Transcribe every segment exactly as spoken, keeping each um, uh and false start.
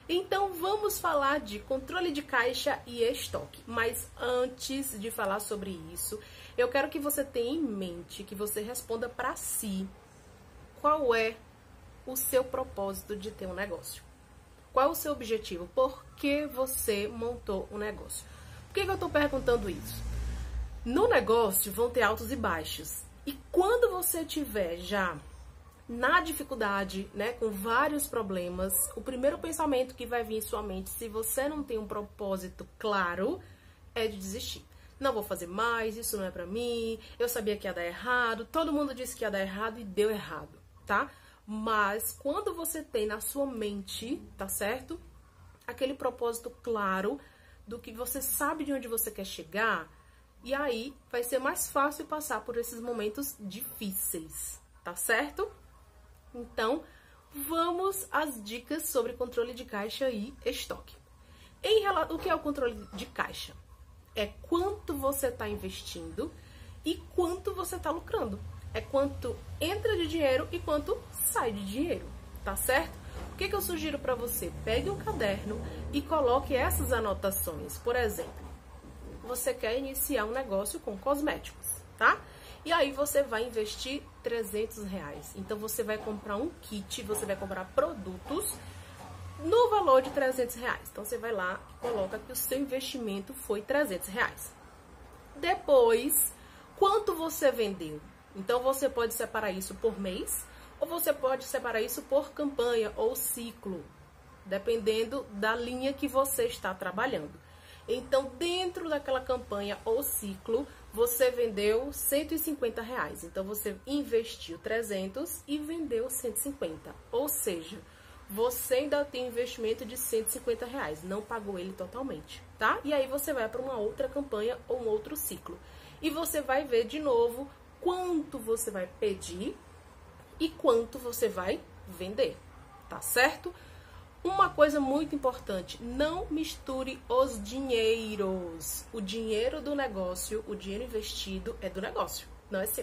Então vamos falar de controle de caixa e estoque. Mas antes de falar sobre isso, eu quero que você tenha em mente, que você responda para si qual é o seu propósito de ter um negócio. Qual é o seu objetivo? Por que você montou um negócio? Por que que eu estou perguntando isso? No negócio vão ter altos e baixos. E quando você tiver já na dificuldade, né, com vários problemas, o primeiro pensamento que vai vir em sua mente, se você não tem um propósito claro, é de desistir. Não vou fazer mais, isso não é pra mim, eu sabia que ia dar errado, todo mundo disse que ia dar errado e deu errado, tá? Mas quando você tem na sua mente, tá certo? Aquele propósito claro do que você sabe de onde você quer chegar, e aí vai ser mais fácil passar por esses momentos difíceis, tá certo? Então, vamos às dicas sobre controle de caixa e estoque. Em relação, o que é o controle de caixa? É quanto você está investindo e quanto você está lucrando. É quanto entra de dinheiro e quanto sai de dinheiro, tá certo? O que que eu sugiro para você? Pegue um caderno e coloque essas anotações. Por exemplo, você quer iniciar um negócio com cosméticos, tá? E aí você vai investir trezentos reais. Então você vai comprar um kit, você vai comprar produtos no valor de trezentos reais. Então você vai lá e coloca que o seu investimento foi trezentos reais. Depois, quanto você vendeu? Então você pode separar isso por mês, ou você pode separar isso por campanha ou ciclo, dependendo da linha que você está trabalhando. Então, dentro daquela campanha ou ciclo, você vendeu cento e cinquenta reais. Então, você investiu trezentos e vendeu cento e cinquenta. Ou seja, você ainda tem investimento de cento e cinquenta reais. Não pagou ele totalmente, tá? E aí, você vai para uma outra campanha ou um outro ciclo. E você vai ver de novo quanto você vai pedir e quanto você vai vender, tá certo? Uma coisa muito importante, não misture os dinheiros. O dinheiro do negócio, o dinheiro investido é do negócio, não é seu.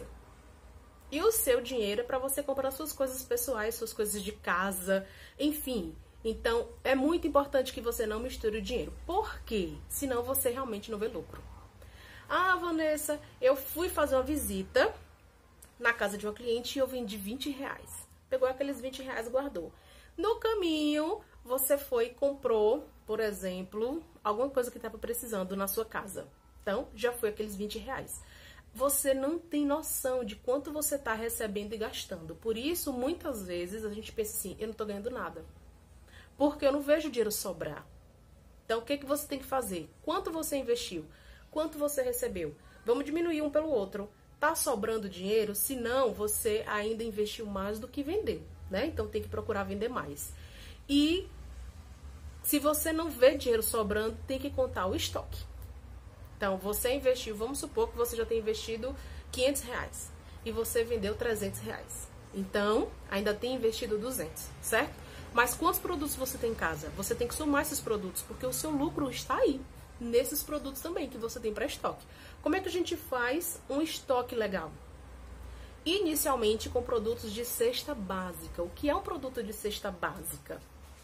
E o seu dinheiro é para você comprar suas coisas pessoais, suas coisas de casa, enfim. Então, é muito importante que você não misture o dinheiro. Por quê? Senão você realmente não vê lucro. Ah, Vanessa, eu fui fazer uma visita na casa de uma cliente e eu vendi vinte reais. Pegou aqueles vinte reais e guardou. No caminho, você foi e comprou, por exemplo, alguma coisa que estava precisando na sua casa. Então, já foi aqueles vinte reais. Você não tem noção de quanto você está recebendo e gastando. Por isso, muitas vezes, a gente pensa assim, eu não estou ganhando nada. Porque eu não vejo o dinheiro sobrar. Então, o que, que você tem que fazer? Quanto você investiu? Quanto você recebeu? Vamos diminuir um pelo outro. Tá sobrando dinheiro? Se não, você ainda investiu mais do que vendeu, né? Então tem que procurar vender mais. E se você não vê dinheiro sobrando, tem que contar o estoque. Então você investiu, vamos supor que você já tem investido quinhentos reais e você vendeu trezentos reais. Então ainda tem investido duzentos, certo? Mas quantos produtos você tem em casa? Você tem que somar esses produtos, porque o seu lucro está aí, nesses produtos também que você tem para estoque. Como é que a gente faz um estoque legal? Inicialmente com produtos de cesta básica. O que é um produto de cesta básica?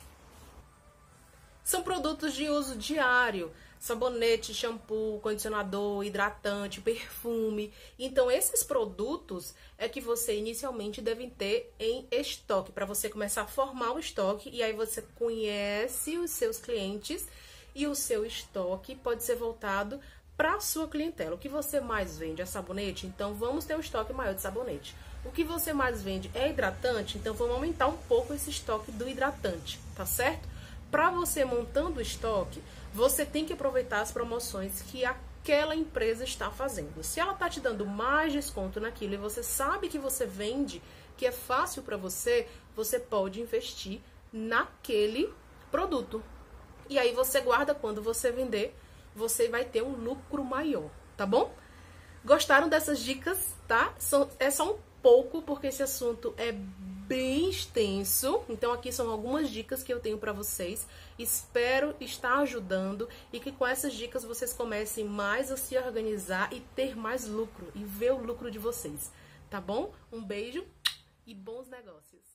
São produtos de uso diário, sabonete, shampoo, condicionador, hidratante, perfume. Então, esses produtos é que você inicialmente deve ter em estoque, para você começar a formar o estoque, e aí você conhece os seus clientes e o seu estoque pode ser voltado para a sua clientela. O que você mais vende é sabonete? Então, vamos ter um estoque maior de sabonete. O que você mais vende é hidratante? Então, vamos aumentar um pouco esse estoque do hidratante, tá certo? Para você montando o estoque, você tem que aproveitar as promoções que aquela empresa está fazendo. Se ela está te dando mais desconto naquilo e você sabe que você vende, que é fácil para você, você pode investir naquele produto. E aí você guarda, quando você vender, você vai ter um lucro maior, tá bom? Gostaram dessas dicas, tá? São, é só um pouco, porque esse assunto é bem extenso. Então aqui são algumas dicas que eu tenho para vocês. Espero estar ajudando e que com essas dicas vocês comecem mais a se organizar e ter mais lucro e ver o lucro de vocês, tá bom? Um beijo e bons negócios!